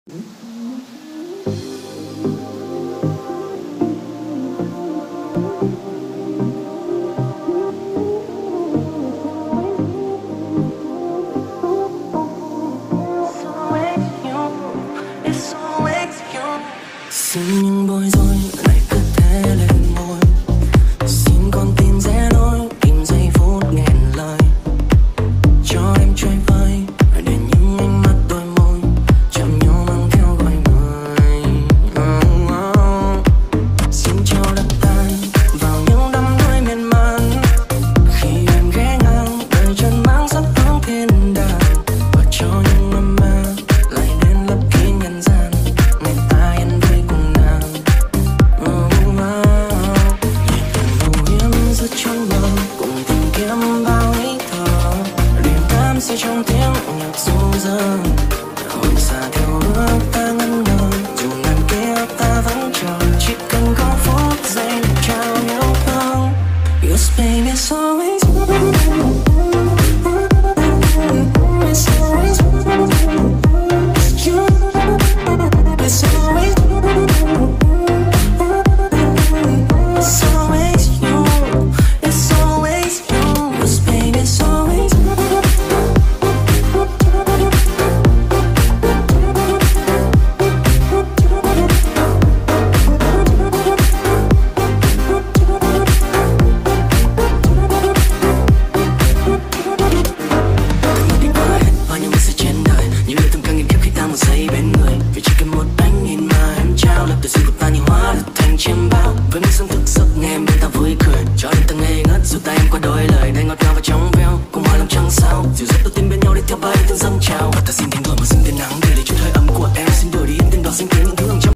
Xin những bối rối lại cứ thế lên môi. Xin con tim rẽ lối tìm giây phút nghẹn lời. Cho em chơi vơi để những ánh mắt đôi môi chạm nhau mang theo gọi người. Xin cho đất tay vào những đắm đuối miên man. Khi em ghé ngang đời chân mang sắc hướng thiên đàng. Và cho những âm ma lại đến lấp kín nhân gian. Ngày ta yên vui cùng nàng. Nhịp từng âu yếm giữa trong mơ cùng tìm kiếm bao ý thơ. Đêm đắm say trong tiếng nhạc ru dơ. Hồi xa theo bước ta ngân ngơ. Dù ngàn kiếp ta vẫn chờ. Chỉ cần có phút giây được trao yêu thương. Yes baby it's always you. It's always you. It's you. It's always you. It's always you. It's always you. Yes baby it's always you. Đi qua hết bao nhiêu sự trên đời, những lời thầm càng nghìn kiếp khi ta một giây bên người. Vì chỉ cần một ánh nhìn mà em trao, lập từ duyên của ta như hóa được thành chiêm bao.